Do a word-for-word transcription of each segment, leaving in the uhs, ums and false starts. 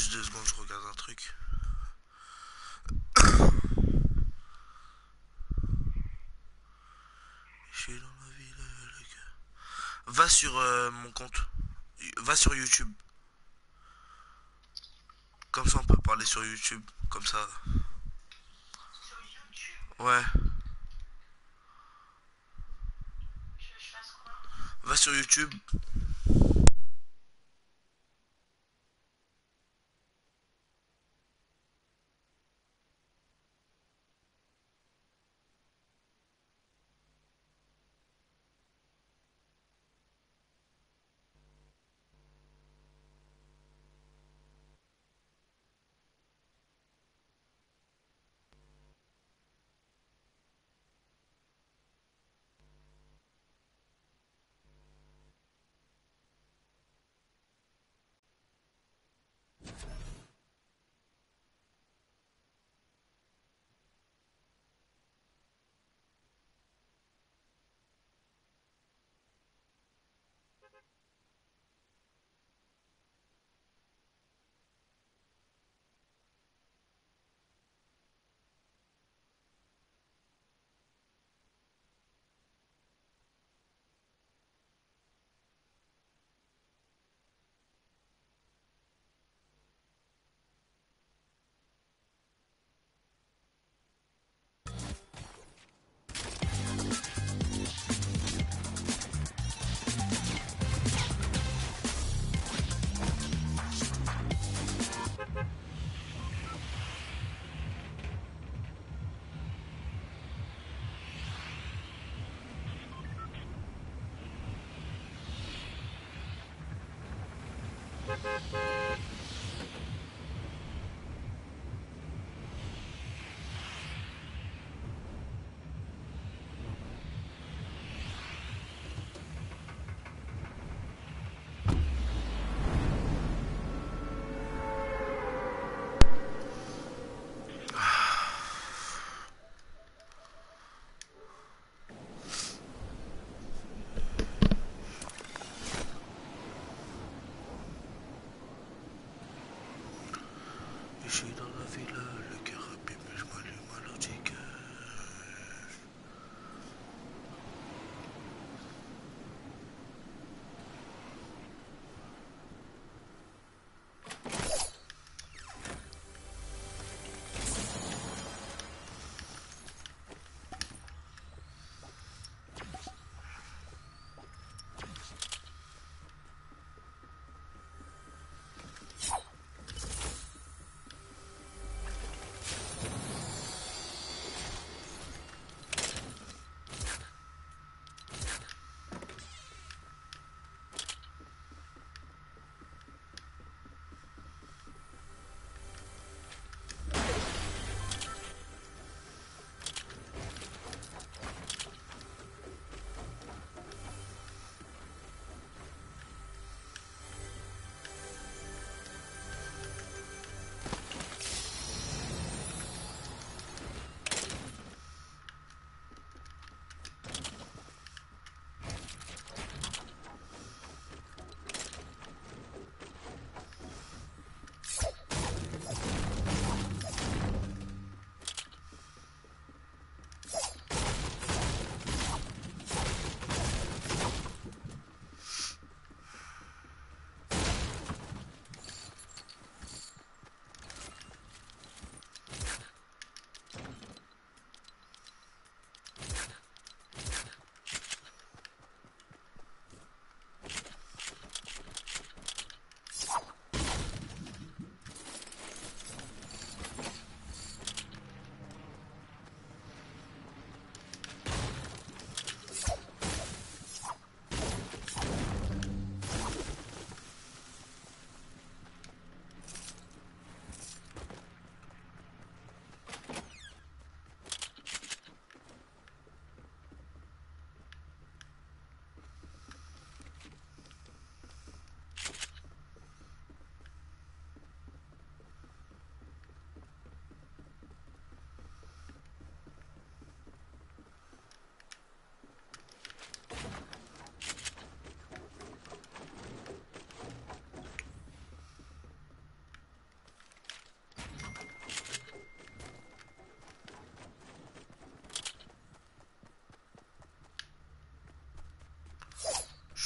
Juste deux secondes, je regarde un truc. Je suis dans ma ville. Va sur euh, mon compte. Va sur YouTube. Comme ça, on peut parler sur YouTube. Comme ça. Sur YouTube? Ouais. Tu veux que je fasse quoi? Va sur YouTube.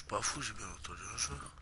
suis pas fou, j'ai bien entendu un joueur.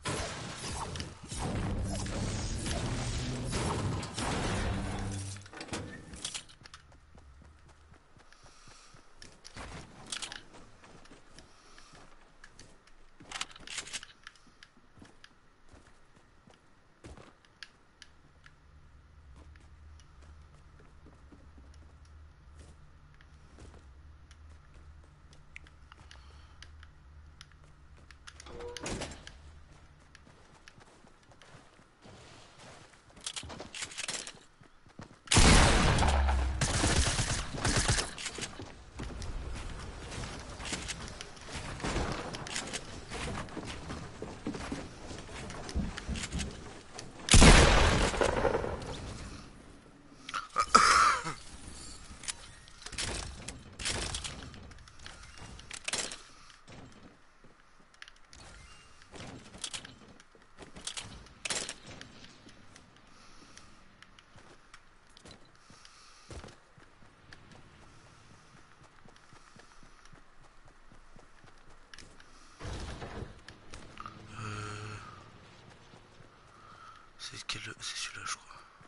Euh... C'est quel... C'est celui-là, je crois.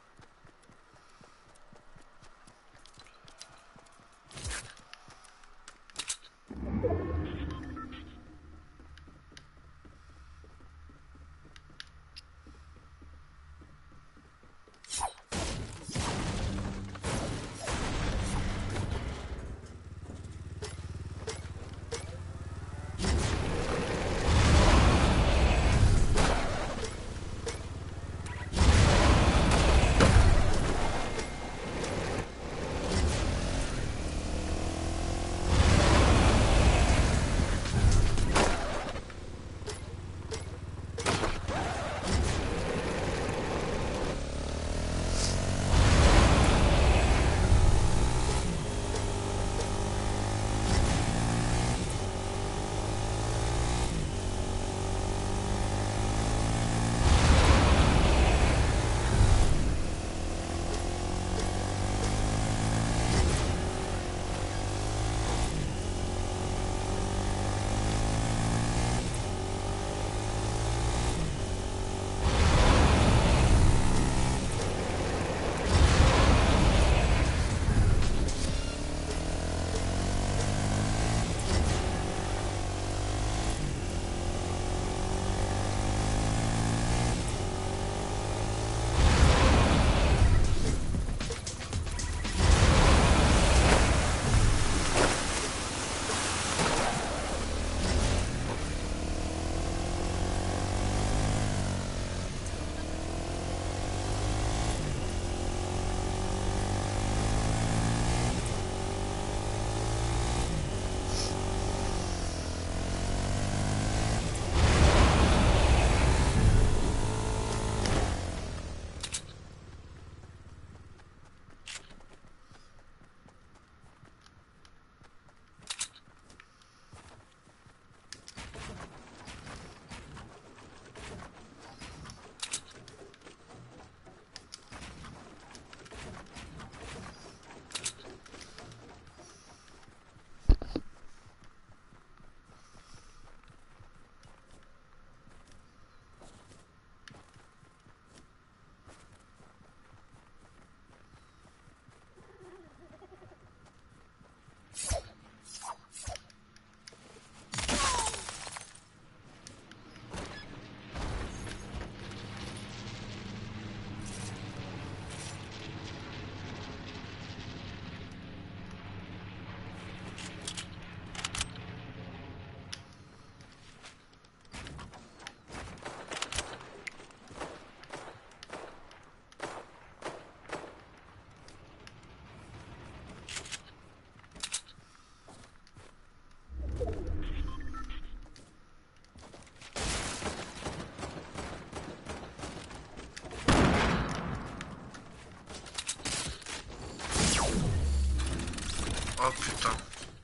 Oh putain.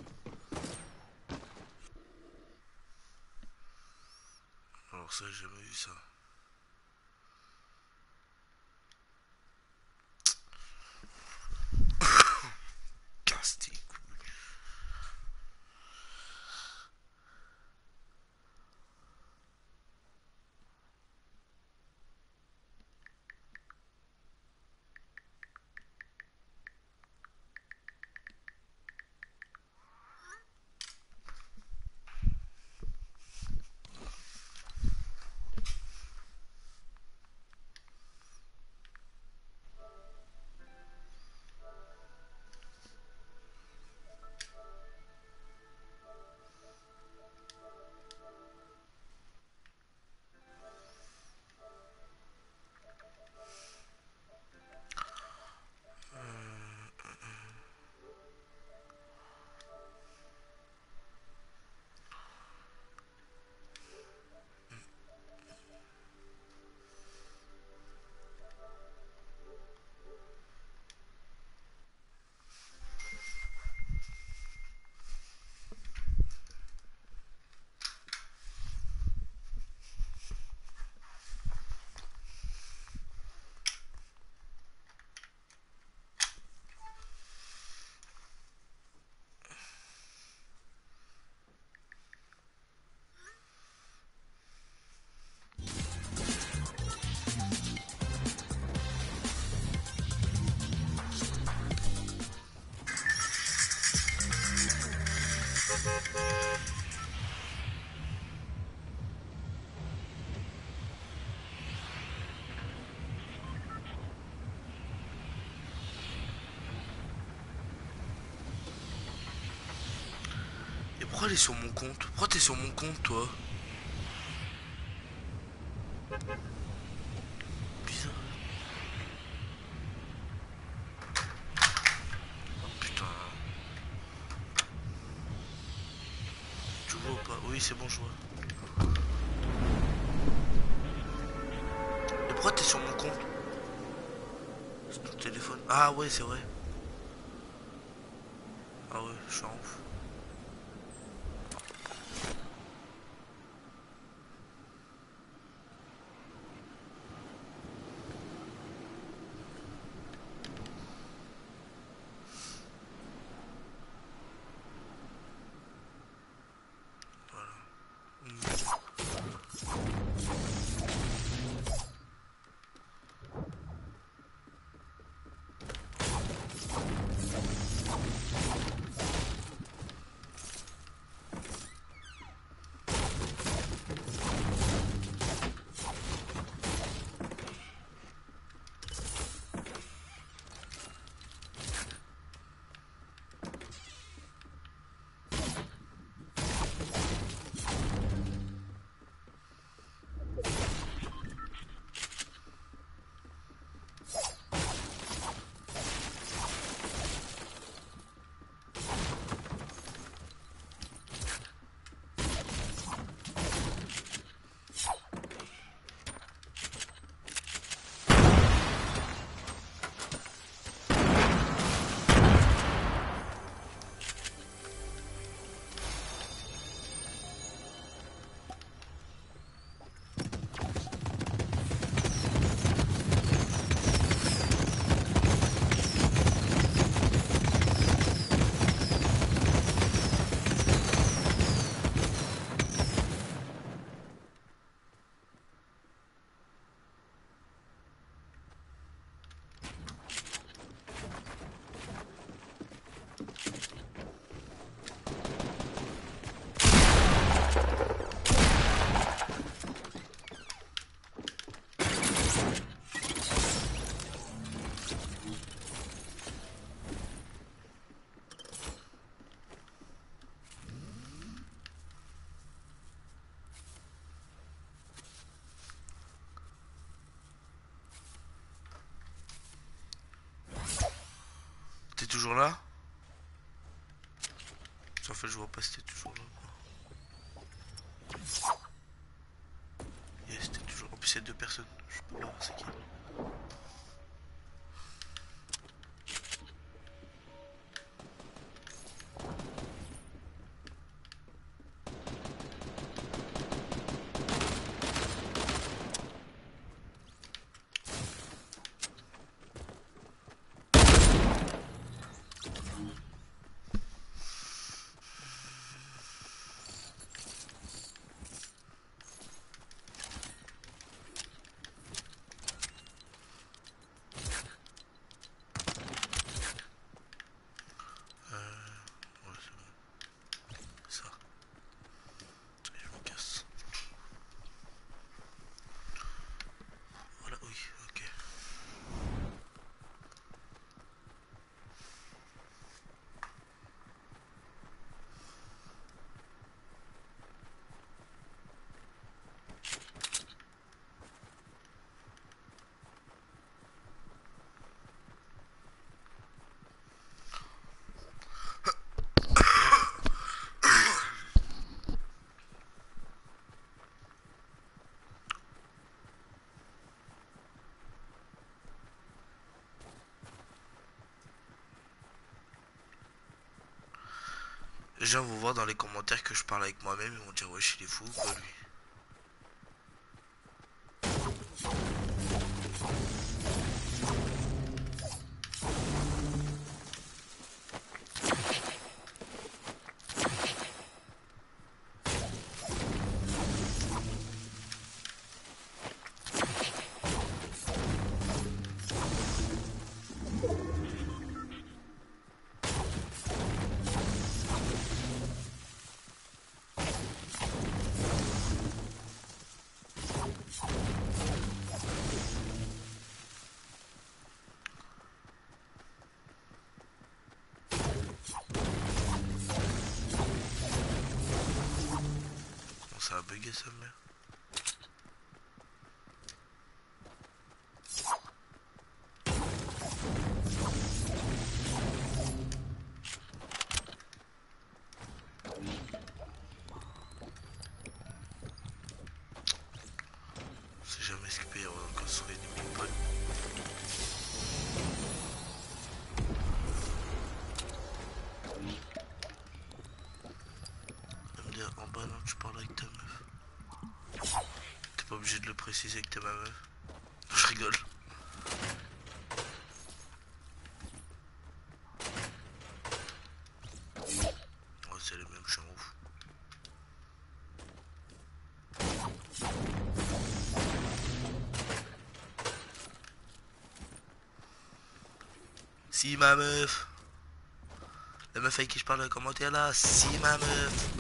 Alors ça, j'ai jamais vu ça. Casse-tes couilles. Pourquoi elle est sur mon compte? Pourquoi t'es sur mon compte, toi? Bizarre. Putain. Tu vois ou pas? Oui, c'est bon, je vois. Et pourquoi t'es sur mon compte? C'est ton téléphone. Ah ouais, c'est vrai. Ah ouais, je suis en ouf. T'es toujours là? En fait, je vois pas si t'es toujours là. Yes, t'es toujours. En plus, c'est deux personnes. Je peux pas voir c'est qui. Ouais, c'est bon. Ça. Et je me casse. Voilà, oui, ok. Les gens vont voir dans les commentaires que je parle avec moi-même, ils vont dire wesh il est fou quoi lui. ça a bugué ça, mais. C'est jamais ce qu'il peut y avoir encore sur les limites bonnes. Elle me dire en bas, non, tu parles avec ta meuf. T'es pas obligé de le préciser que t'es ma meuf. Je rigole. Ouais, c'est les mêmes, je suis en ouf. Si ma meuf. La meuf avec qui je parle dans les commentaires là. Si ma meuf.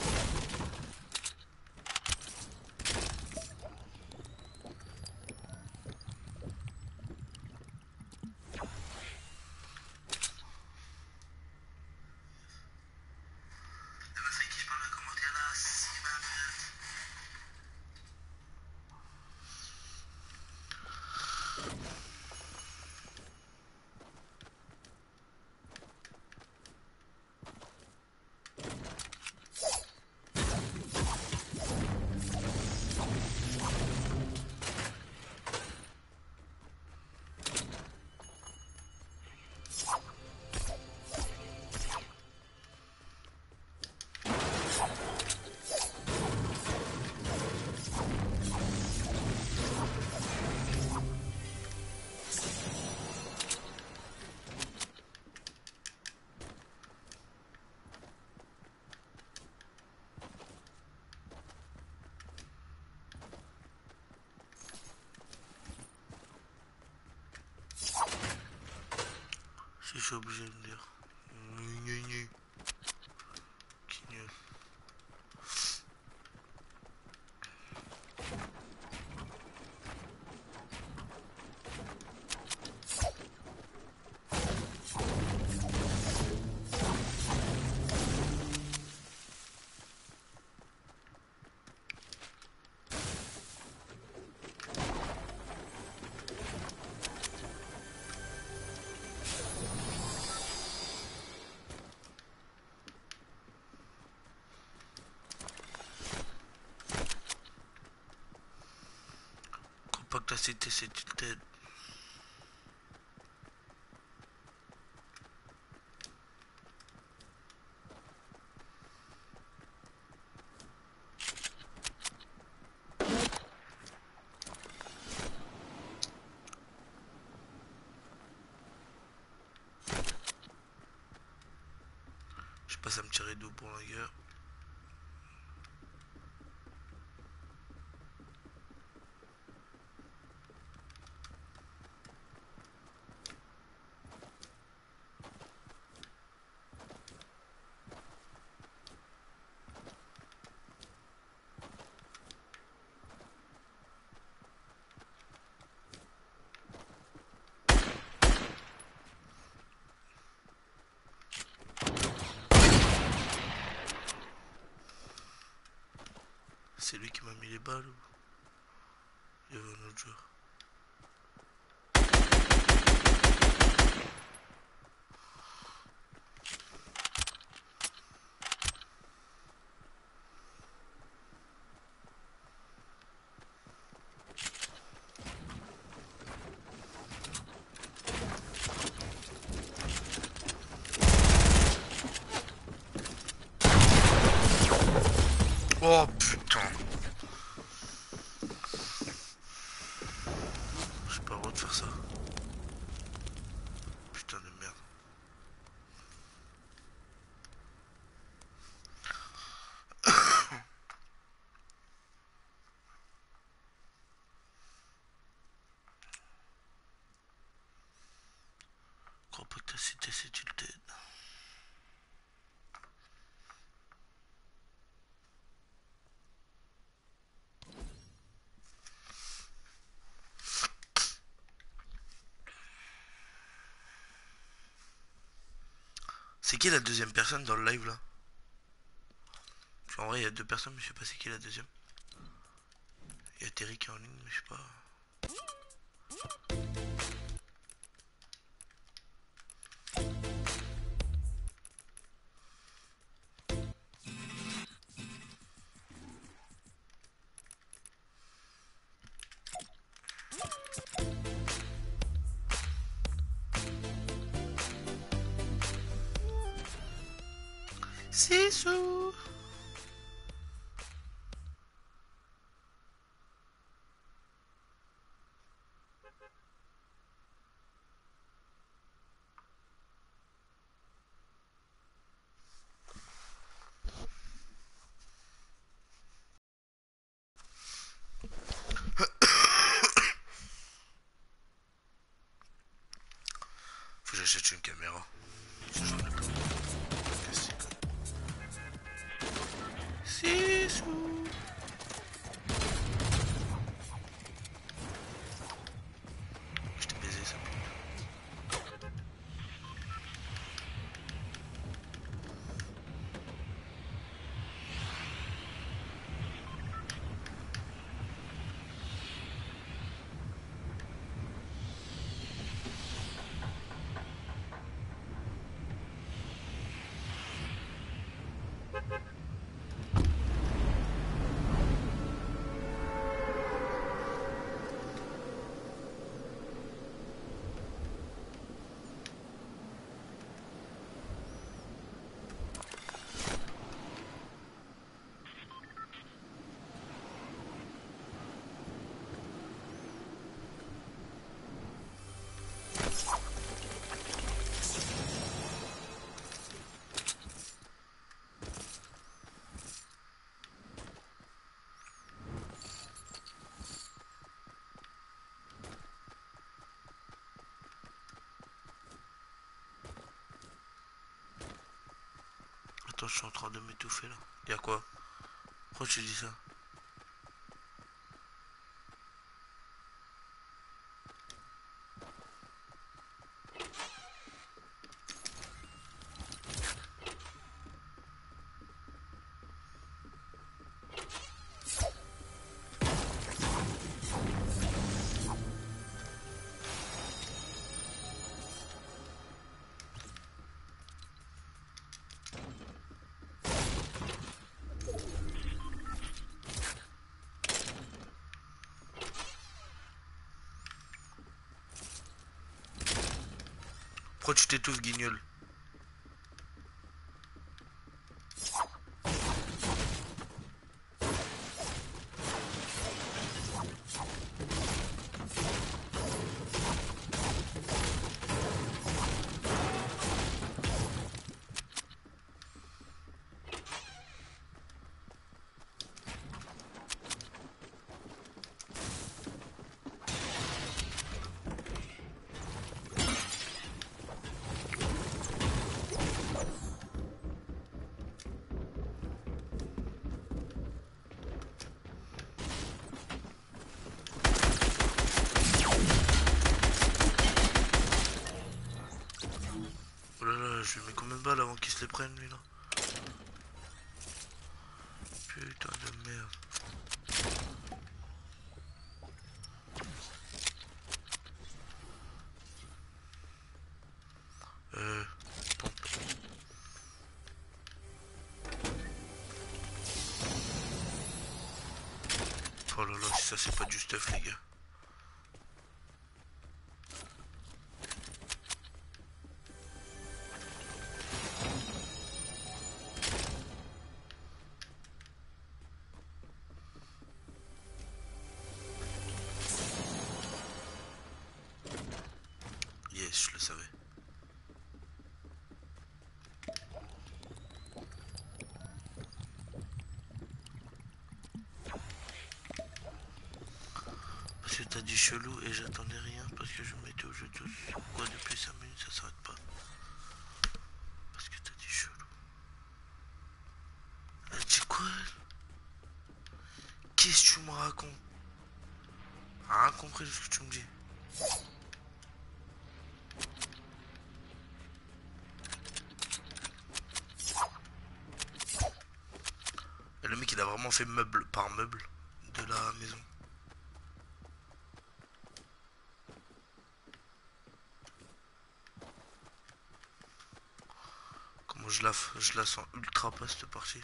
La meuf avec qui je parle dans les commentaires là. Si ma meuf. Si je suis obligé de me dire. Gnu, gnu. Qui nul. Pas que la cité c'est une tête. Je passe à me tirer d'eau pour la gueule. C'est lui qui m'a mis les balles ou il y avait un autre joueur? Oh putain. J'ai pas le droit de faire ça. Putain de merde. Crois pas que ta cité c'est une tête. C'est qui la deuxième personne dans le live là? En vrai il y a deux personnes mais je sais pas c'est qui la deuxième. Il y a Terry qui est en ligne, mais je sais pas. Sissou. Faut que j'achète une caméra. Si j'en ai pas. Qu'est-ce que c'est? Sissou. Je t'ai baisé ça. Attends, je suis en train de m'étouffer là. Y'a quoi? Pourquoi tu dis ça? Pourquoi tu t'étouffes, guignol? Oh là là, je lui mets combien de balles avant qu'il se les prenne lui là? Putain de merde. Euh... Pompe. Oh là là, si ça c'est pas du stuff les gars. Yes, je le savais. Parce que t'as dit chelou et j'attendais rien parce que je me mettais au jeu tous. Quoi depuis cinq minutes ça s'arrête pas. Parce que t'as dit chelou. Elle dit quoi elle? Qu'est-ce que tu me racontes? Rien compris de ce que tu me dis. Et le mec il a vraiment fait meuble par meuble de la maison. je la, je la sens ultra pas cette partie.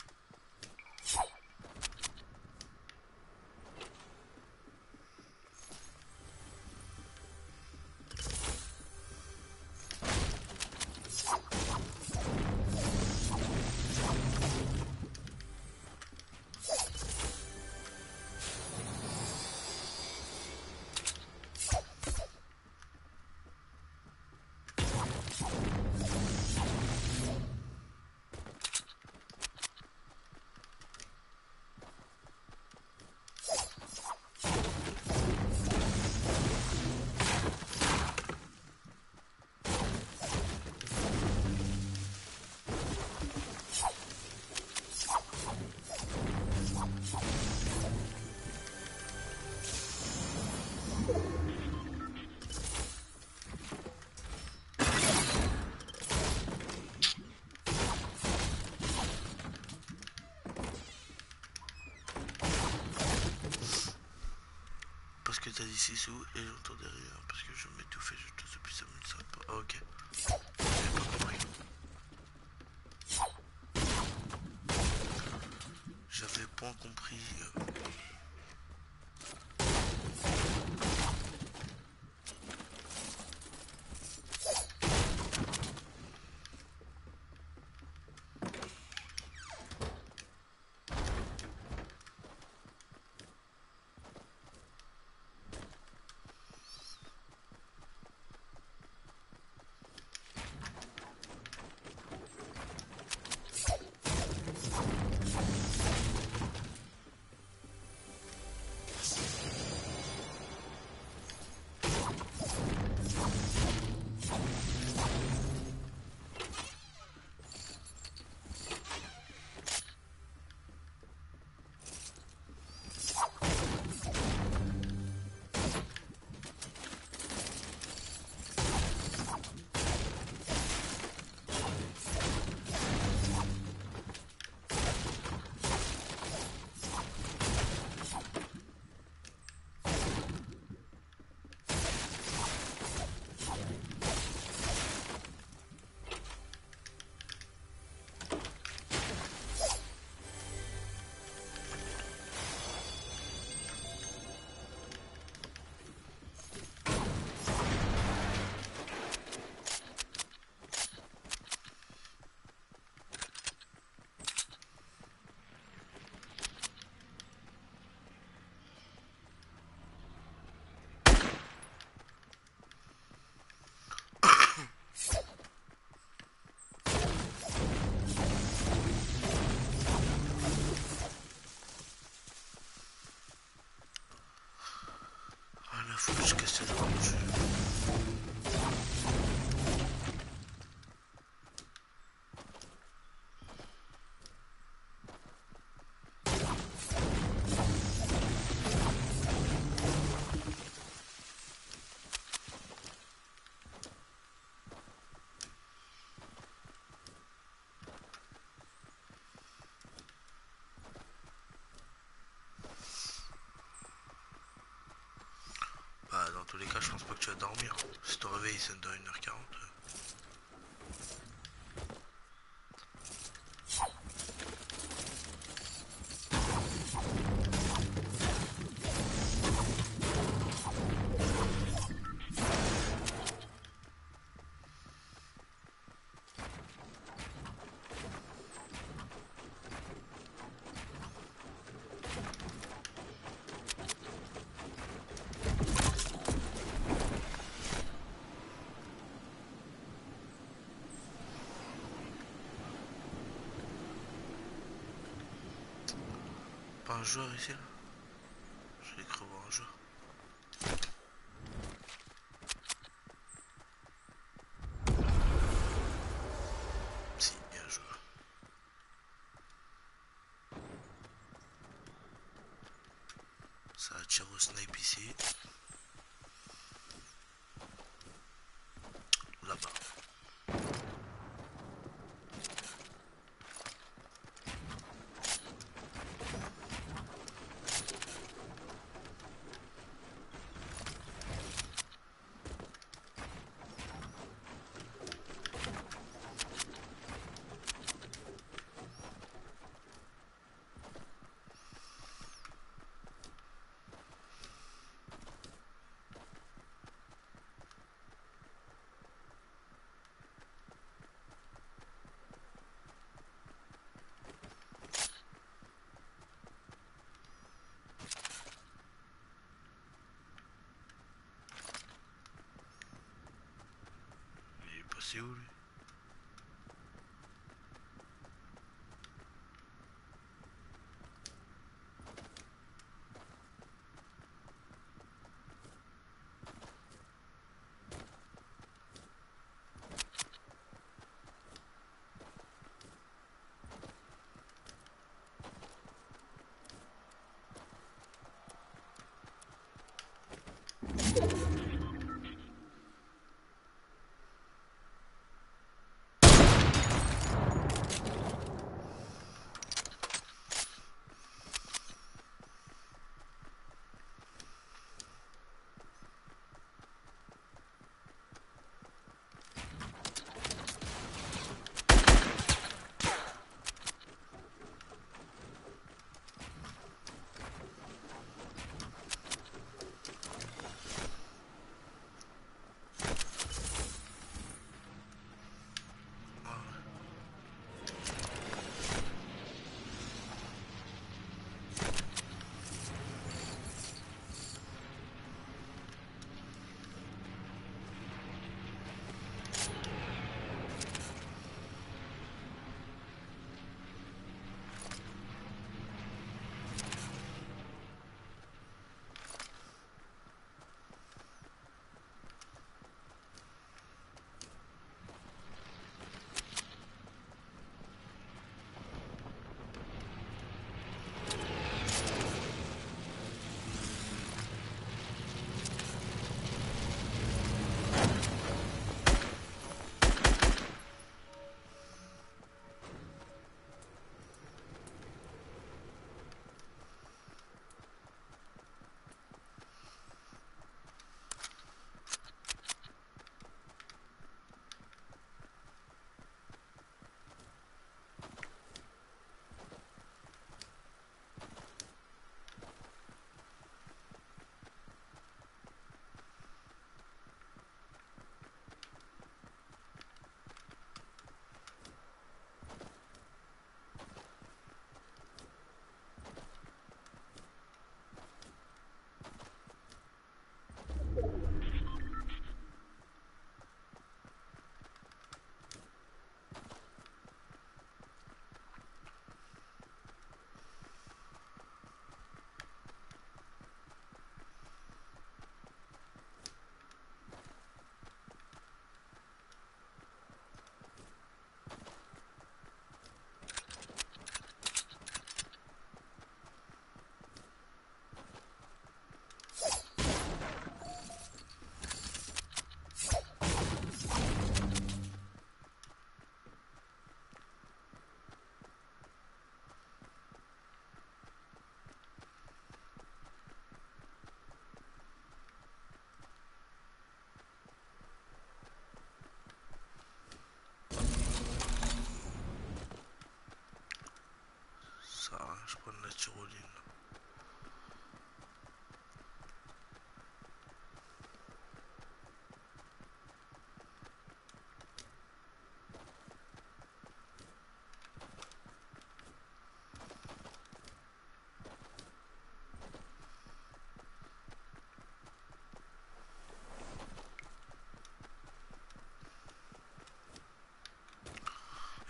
Parce que t'as dit Sissou et j'entendais rien. Parce que je m'étouffais, je tousse depuis cinq minutes, ça va pas. Ah, ok. J'avais pas compris. J'avais pas compris. euh. Ah là, faut que je casse le droit du jeu. Bah, dans tous les cas, je pense pas que tu vas dormir. Si ton réveil sonne dans une heure quarante. Pas un joueur ici là. Je vais cru voir un joueur. Si, il y a un joueur. Ça tire au snipe ici. Là-bas.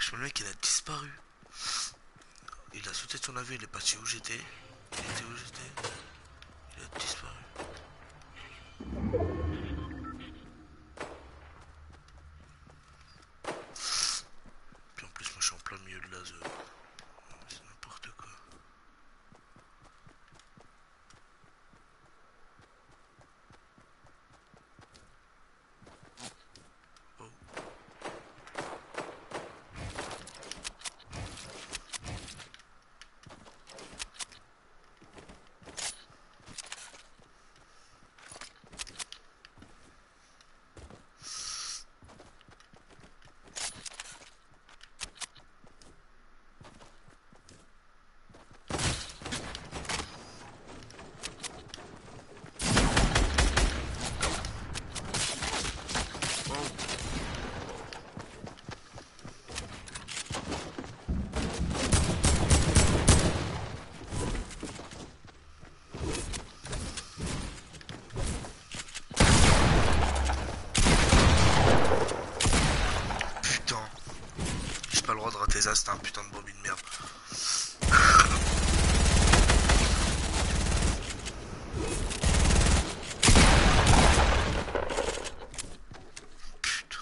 Franchement, le mec, il a disparu. Il a sauté de son avion, il est parti où j'étais. Il était où j'étais. Il a disparu. Puis en plus, moi, je suis en plein milieu de la zone. C'est n'importe quoi. Oh. Putain. J'ai pas le droit de rater ça, c'était un putain de bobby de merde. Putain.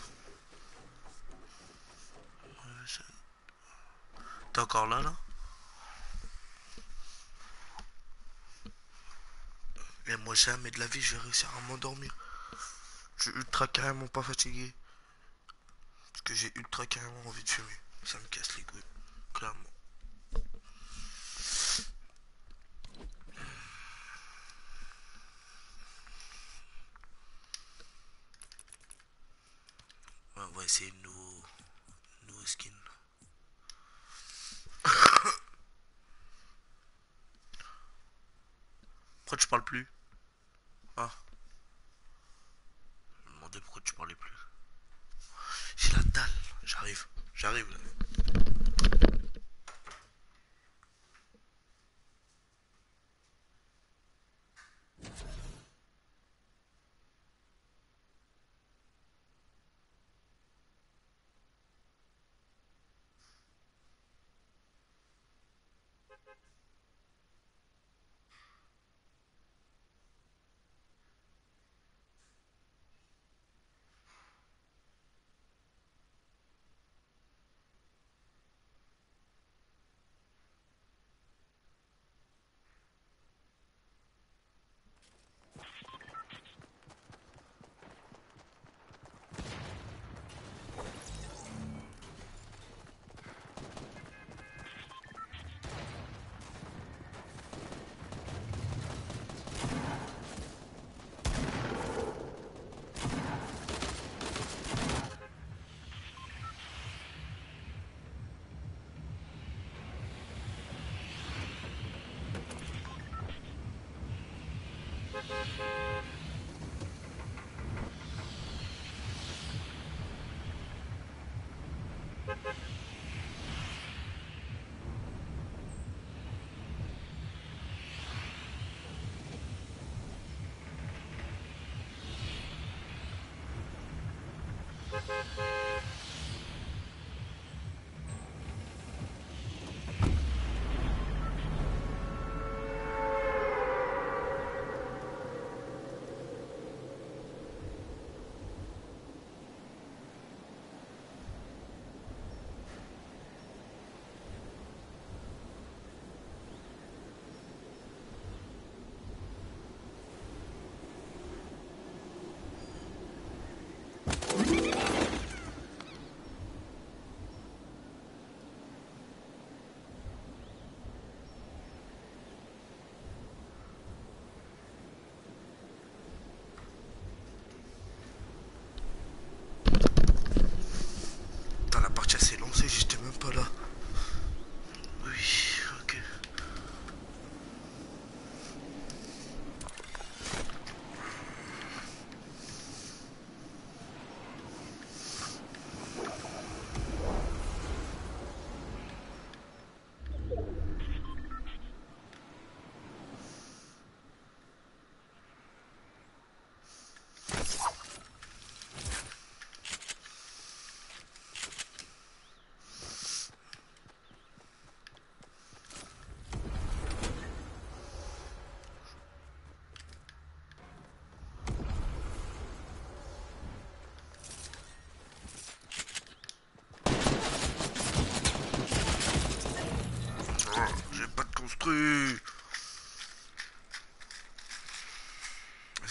Ouais, c'est- T'es encore là, là? Et moi, jamais de la vie, je vais réussir à m'endormir. Je suis ultra carrément pas fatigué. Parce que j'ai ultra carrément envie de fumer. Ça me casse les couilles. Clairement. Ouais, on va essayer une nouveau, nouveau skin. Pourquoi tu parles plus? Ah, je me demandais pourquoi tu parlais plus. J'ai la dalle. J'arrive. J'arrive. Là.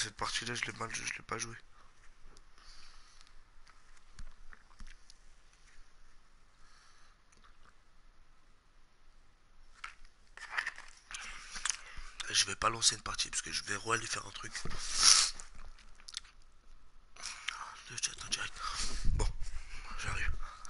cette partie-là, je l'ai mal, je l'ai pas joué. Je vais pas lancer une partie parce que je vais aller faire un truc. Le chat en direct. Bon, j'arrive.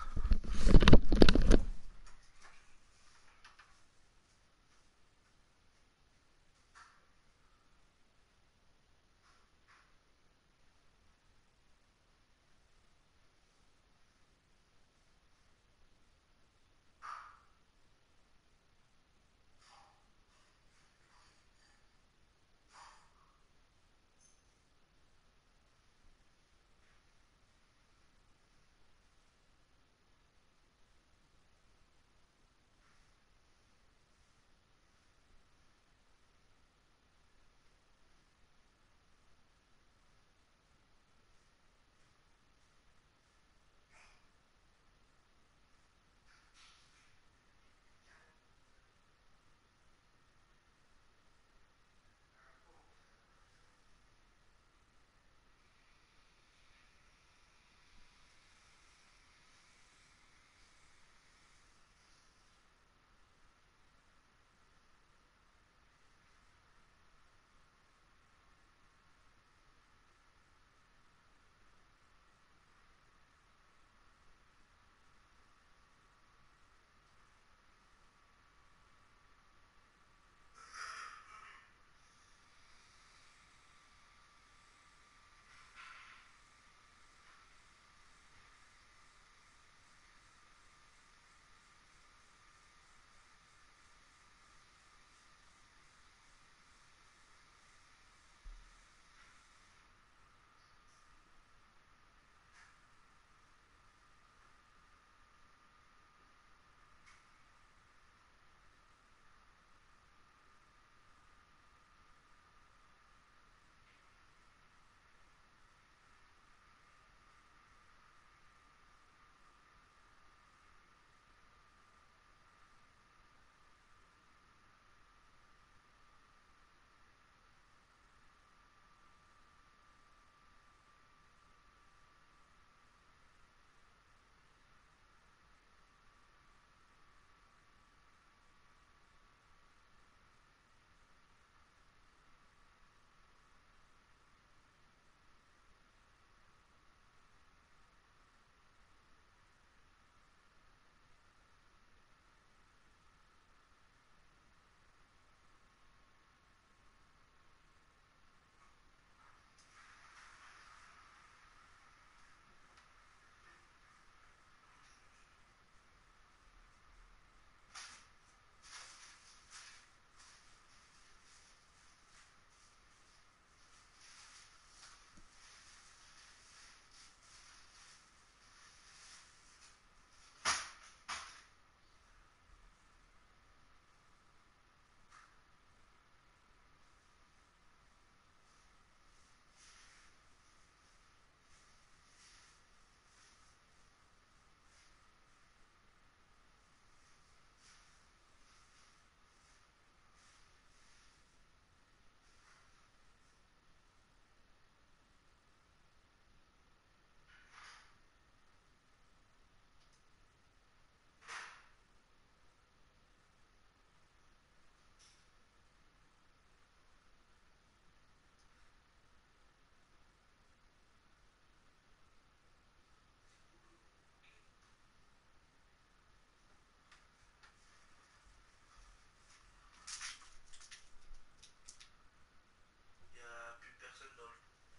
Il y a plus personne dans le.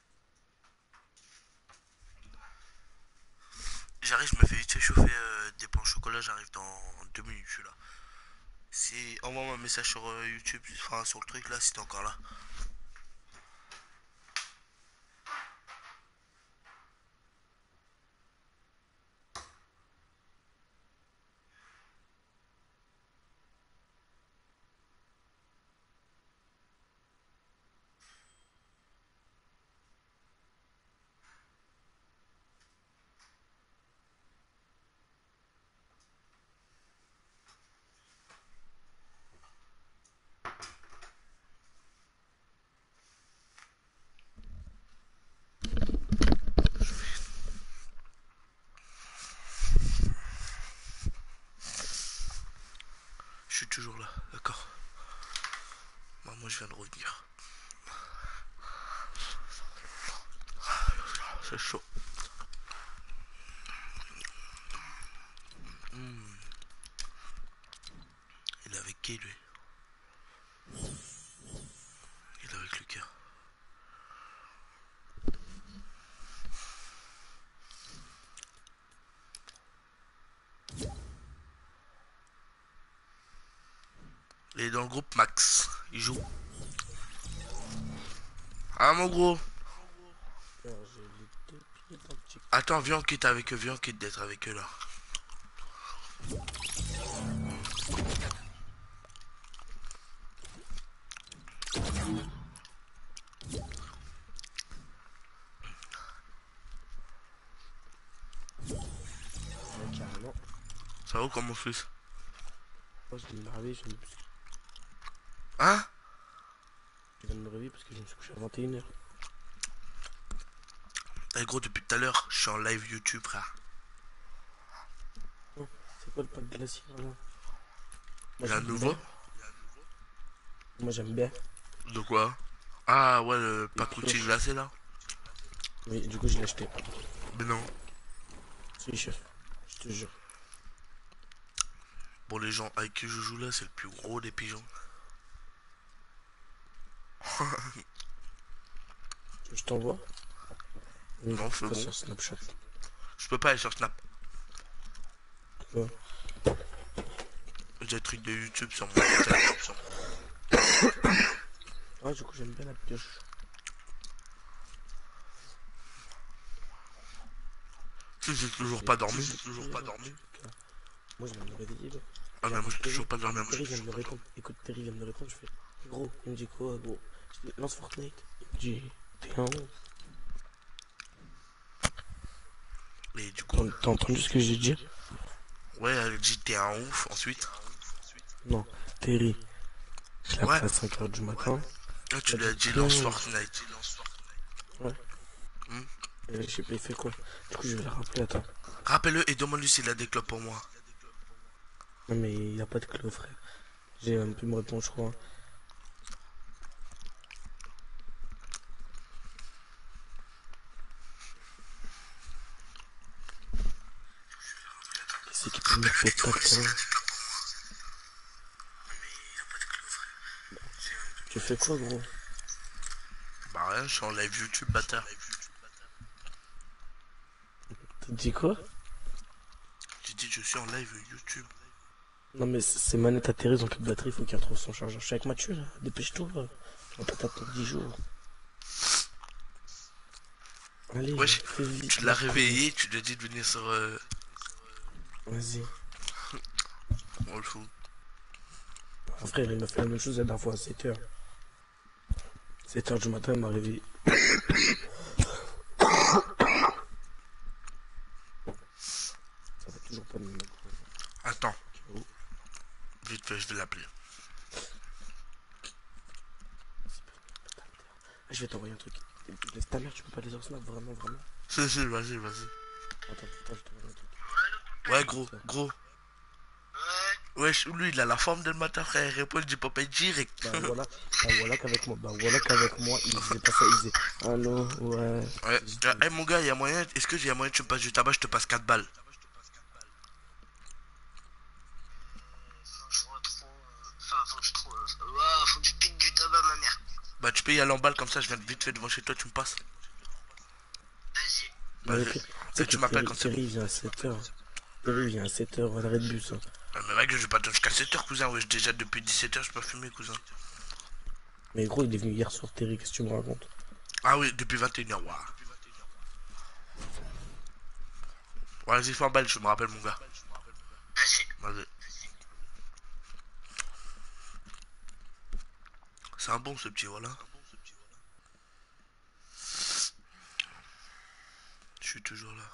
J'arrive, je me fais vite fait chauffer euh, des pains au chocolat, j'arrive dans deux minutes, je suis là. Si envoie-moi un message sur euh, YouTube, enfin sur le truc là, si t'es encore là. toujours là, d'accord. Bah, moi je viens de revenir. C'est chaud. Hmm. Il est avec qui lui? Il est avec Lucas. Il est dans le groupe Max. Il joue. Ah mon gros. Alors, j'ai les deux pieds dans le chick. Attends, viens on quitte avec eux, viens on quitte d'être avec eux là. Ouais, carrément. Ça va ou comment fils? Moi, je viens de me réveiller, je viens de, Hein? je viens de me réveiller parce que je me suis couché à vingt et une heures. Eh gros, depuis tout à l'heure, je suis en live YouTube frère. Oh, c'est quoi le pack glacier là? Moi, Il y a un j'aime nouveau? bien. Moi, j'aime bien. De quoi? Ah ouais, le Les pack routine pioches. glacé là? Oui, du coup, je l'ai acheté. Mais non. Oui, chef. Je te jure. Bon, les gens avec qui je joue là, c'est le plus gros des pigeons. Je t'envoie. Oui, Non, c'est faut bon. sur Snapchat. Je peux pas aller sur Snap. Ouais. J'ai des trucs de YouTube sur mon téléphone. Ah, du coup, j'aime bien la pioche. Si j'ai toujours J'ai pas dormi, j'ai j'ai toujours pieds pas dans le dormi. chick, là. Moi, je viens de me réveiller là. Ah mais moi j'ai Terry, toujours pas dormi, moi j'ai Terry vient de me toujours pas dormi. répondre. Écoute, Terry vient de me répondre. Je fais gros. Il me dit quoi, gros? Je dis lance Fortnite. Il me dit t'es un ouf. Et du coup, T'as t'as entendu ce que j'ai dit? ouais, elle dit t'es un ouf, ensuite. Non, Terry. Je l'ai Ouais, appelé à cinq heures du matin. là Il tu a lui as dit dit t'es un lance ouf. Fortnite. Ouais. Hmm. Et je sais pas, il fait quoi? Du coup, je vais le rappeler. Attends. Rappelle-le et demande-lui s'il a des clubs pour moi. Non, mais il a pas de clé, frère. J'ai même pu me répondre, je crois. Qu'est-ce qui peut me Rappelle-le et faire demande-lui tac, s'il toi? a des clubs pour moi. Mais il a pas de club, frère. Tu fais quoi, gros? Bah rien, je suis en live YouTube, bâtard. T'as dit quoi? J'ai dit je suis en live YouTube. Non, mais c- ces manettes à Terry, ils ont plus de batterie, faut qu'il retrouve son chargeur. Je suis avec Mathieu, là. Dépêche-toi, là. On va pas t'attendre dix jours. Allez, Wesh, fais vite, tu l'as là, je cours. réveillé, tu lui as dit de venir sur... Euh... Vas-y. On le fout. Ah, frère, il m'a fait la même chose la dernière fois à sept heures. sept heures du matin, il m'a réveillé. Ça va toujours pas me mettre. Attends, vite fait, je vais l'appeler. Ah, je vais t'envoyer un truc. Laisse ta mère, tu peux pas les sur Snap, vraiment, vraiment. Si, si, vas-y, vas-y. Attends, attends, je t'envoie un truc. Ouais, gros, gros. Ouais. Wesh, lui, il a la forme de le matin, frère. Il répond du papa direct. Bah voilà, bah voilà qu'avec moi, bah voilà qu'avec moi, il faisait pas ça, il faisait allô, ouais. Ouais. J'ai Euh, dit, hey, mon gars, il y a moyen. Est-ce que j'ai moyen que tu me passes du tabac? Je te passe quatre balles. Faut que je retrouve. Enfin, faut que je trouve. Waouh, faut que je pique du tabac, ma mère. Bah, tu peux y aller en balle comme ça. Je viens vite fait devant chez toi. Tu me passes. Vas-y. mais au Vas-y. pire, tu Et sais que tu m'appelles Terry, quand c'est bon. Terry vient à sept heures. Terry vient à sept heures à l'arrêt de bus. Hein. Ah, mais mec, je vais pas attendre jusqu'à sept heures, cousin. Wesh, déjà depuis dix-sept heures, je peux pas fumer, cousin. Mais gros, il est venu hier soir, Terry, qu'est-ce que tu me racontes? Ah oui, depuis vingt et une heures, waouh. Ouais, vas-y, fais en balle. Je me rappelle, mon gars. Vas-y. Vas-y. C'est un bon, ce petit, voilà. Je suis toujours là.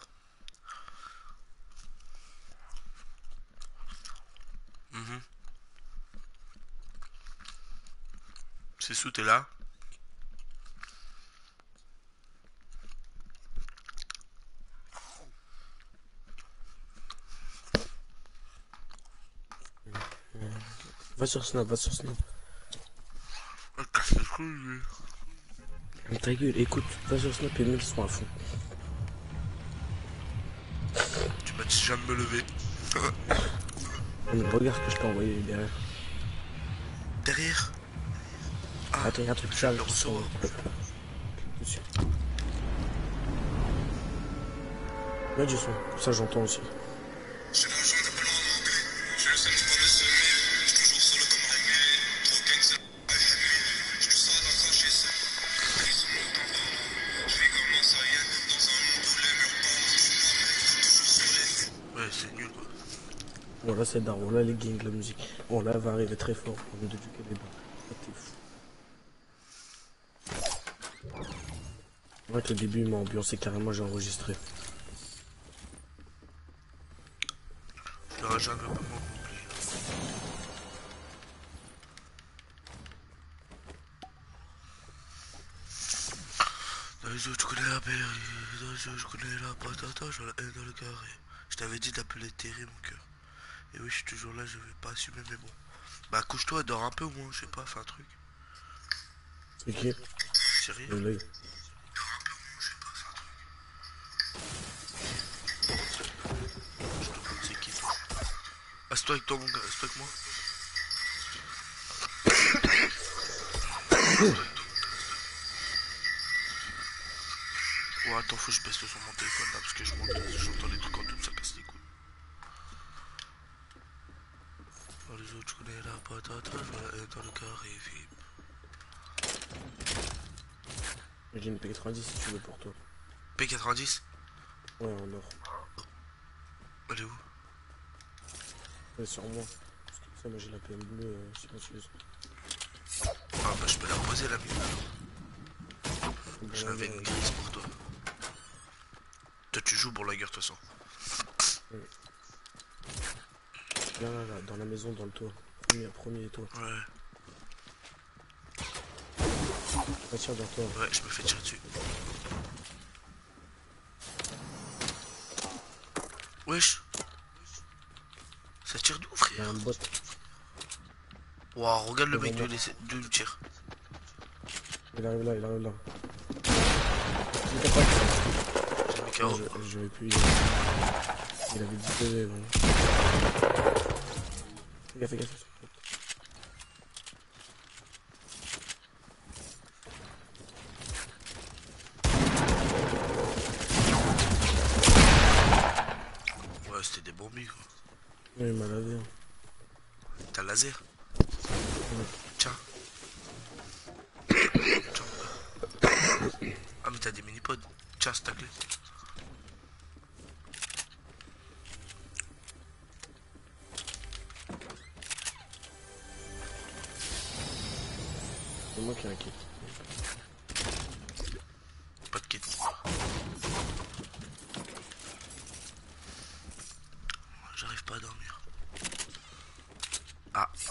Mhm. C'est sous, t'es là? Va sur Snap, va sur Snap. Oh, casse les couilles, lui. Mais ta gueule, écoute, va sur Snap et mets le son à fond. Tu m'as dit je viens de me lever. Mais regarde ce que je t'ai envoyé derrière. Derrière. Ah, Attends, y'a un truc qui je viens de arrive. le recevoir. Dessus. Mets du son, comme ça j'entends aussi. J'ai mon joint de blanc en anglais. Je sais que pas me semer. J'suis toujours solo comme réglé. Trop gang, c'est pas ennemi. J'suis ça dans sa chez ça. Ils sont mon temps par là. J'vis comment ça y est. Dans un monde où les murs parlent. Toujours sur les. Ouais, c'est nul quoi. Bon là c'est daron, là les gangs, la musique. Bon là elle va arriver très fort, on va d'éduquer les bas. Ah, t'es fou. Ouais que le début il m'a ambiancé carrément, j'ai enregistré. Le rage un peu moins compliqué. Dans les autres, je connais la berry. Dans les autres, je connais la patata. Je la haine dans le carré. Je t'avais dit d'appeler Terry, mon cœur. Et oui, je suis toujours là, je vais pas assumer, mais bon. Bah, couche-toi, dors un peu au moins, je sais pas, fais un truc. C'est qui? Sérieux? Le l'œil. Je te demande c'est qui, toi. Assieds-toi avec toi, mon gars, assieds-toi avec moi. Ouais, attends, faut que je baisse le son de mon téléphone là, parce que je m'entends, j'entends les trucs en double, ça casse les couilles. Dans les autres, je connais la patata, je vois la haine dans le carré, vip. J'ai une P quatre-vingt-dix si tu veux pour toi. P quatre-vingt-dix? Ouais en or. Elle est où? Ouais sur moi. Parce que ça moi j'ai la P M bleue euh, silencieuse. Ah bah je peux la reposer la mienne alors. J'en avais une grise pour toi. Toi tu joues pour la guerre de toute façon. Ouais. Là là là, dans la maison, dans le toit. Premier, premier toit. Ouais. Va tirer vers toi. Ouais, je me fais tirer dessus. Wesh. Ça tire d'où, Il y a frère? un bot. Waouh, regarde le Devant mec de moi. l'essai- de le tir. Il arrive là, il arrive là. Il t'a pas J'ai mis K Non, O. je- j'avais pu. Il il avait dix P V. Ouais. Fais gaffe, fais gaffe. Ouais, c'était des bombis quoi. Ouais, il m'a lavé. Hein. T'as le laser? Ouais. Tiens. Tiens. Ah, mais t'as des mini-pods. Tiens, c'est ta clé. C'est moi qui ai un kit. Pas de kit. J'arrive pas à dormir. Ah.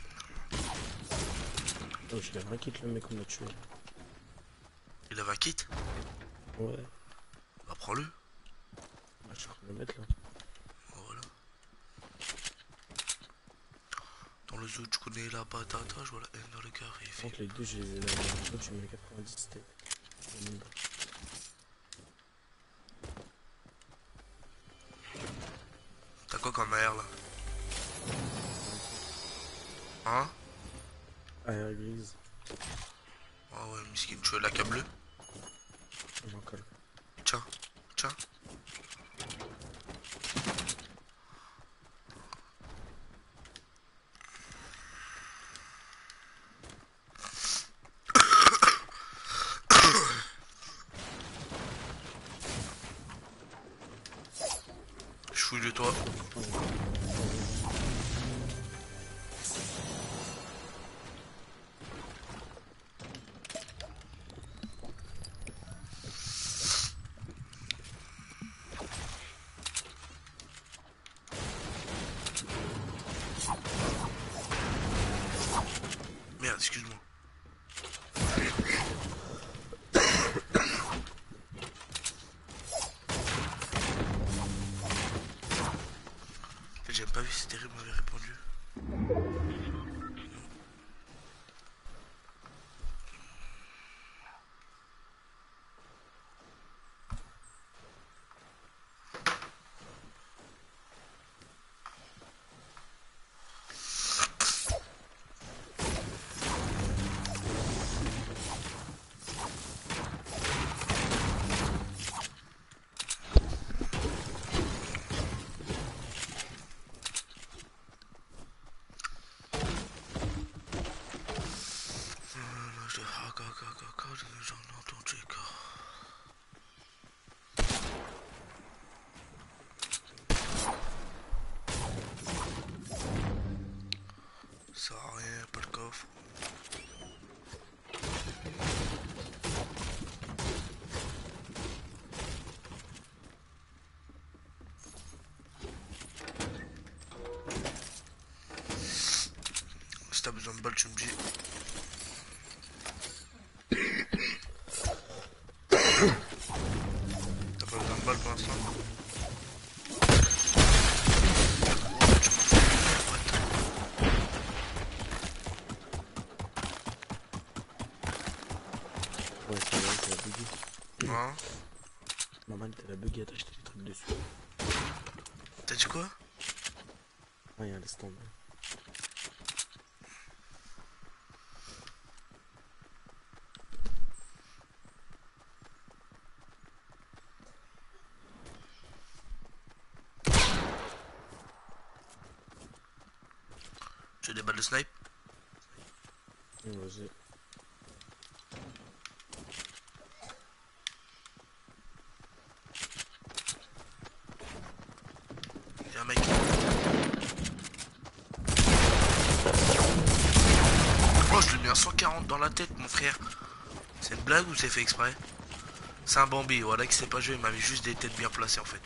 Oh, j'ai un kit le mec qu'on a tué. Il avait un kit? Ouais. Bah, prends-le. Ah, je suis en train de le mettre là. Voilà. Dans le zoo, je connais la patata, je vois la haine dans le carré. Par contre, les deux, j'ai la l'autre, j'ai mis quatre-vingt-dix, c'était. T'as quoi comme air là? Hein? Air grise. Ah ouais, miskin, tu veux la câble? J'en colle. Tiens, tiens. Je fouille de toi. Merde, excuse-moi. J'ai pas vu si Terry m'avait répondu. de Haga Gaga Gaga, j'en entends Jeka. Ça sert à rien, pas le coffre. Si t'as besoin de balles, tu me dis. T'as pas besoin de balles pour l'instant? Oh, tu m'en fais une, what? Ouais, c'est vrai, t'as bugué. Hein? Normal, t'as la bugué, t'as acheté des trucs dessus. T'as dit quoi? Rien, laisse tomber. Tu veux des balles de snipe? Vas-y. Y'a un mec. Oh, je lui ai mis un cent quarante dans la tête, mon frère. C'est une blague ou c'est fait exprès? C'est un Bambi, voilà qui sait pas jouer, il m'a mis juste des têtes bien placées en fait.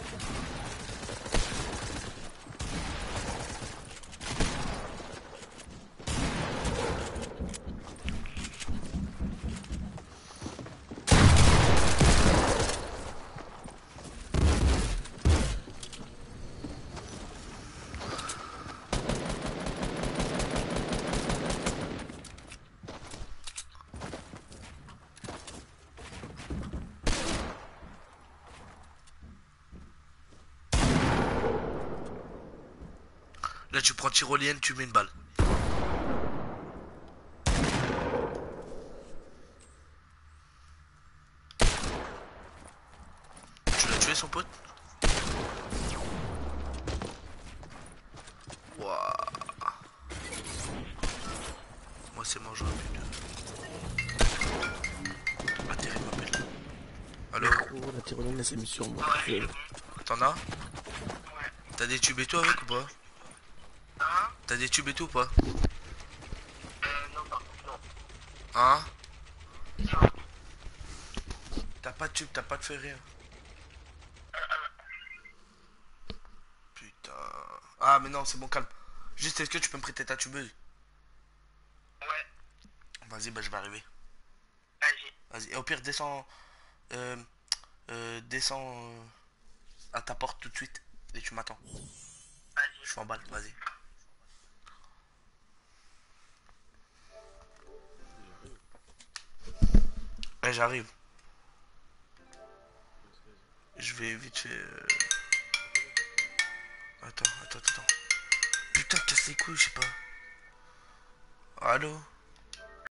Là tu prends tyrolienne, tu mets une balle. Tu l'as tué son pote? Waouh. Moi c'est mort, j'aurais pu de... Ah, Terry m'appelle. Allo? Oh, la tyrolienne, elle s'est mise sur moi. Ouais, Euh, T'en as? ouais. T'as des tubes et tout avec ou pas? Hein? T'as des tubes et tout ou pas? Euh, non, par contre, non. Hein? Non. T'as pas de tube, t'as pas de feu, rien. Putain. Ah mais non, c'est bon, calme. Juste, est-ce que tu peux me prêter ta tubeuse? Ouais, Vas-y, bah je vais arriver. vas-y. Vas-y, et au pire, descends... Euh... Euh... Descends... euh, à ta porte tout de suite. Et tu m'attends. Vas-y. Je suis en balle, vas-y. Ouais, j'arrive. Je vais vite fait... euh, Attends, attends, attends. Putain, casse les couilles, je sais pas. Allô?